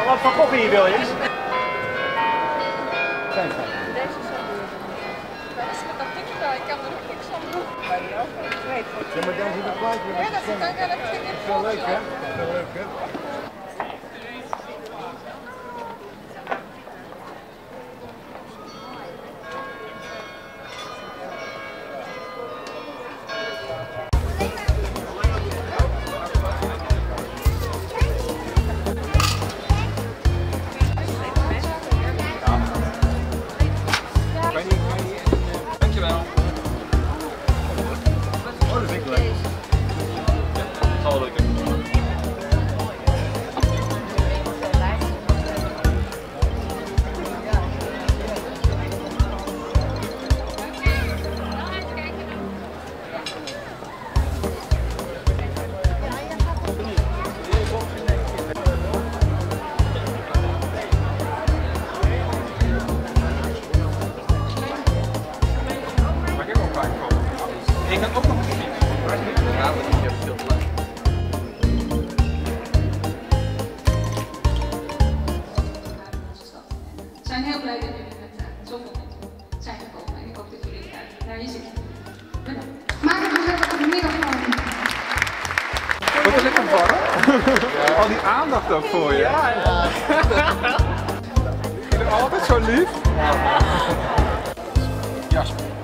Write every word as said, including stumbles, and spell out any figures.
Wat voor koffie wil je? Fijn, fijn. Deze is zo duur. Dat tik je daar, ik kan er ook niks aan doen. Maar die ook, ik weet het. Ja, maar daar zit een plaatje. Ja, dat zit ook wel een in Wel leuk, hè? Wel leuk, hè? Dankjewel. Oh, dat vind ik leuk. Het zal wel lukken. Ik heb ook nog gezien. Ja, maar ik heb veel te lang. We zijn heel blij dat jullie met uh, zoveel mensen zijn gekomen en ik hoop dat jullie uh, naar je zin hebben. Maak het gezellig vanmiddag gewoon. Wordt het lekker warm? Al die aandacht ook voor je. Ja, ja. Jullie altijd zo lief. Jasper.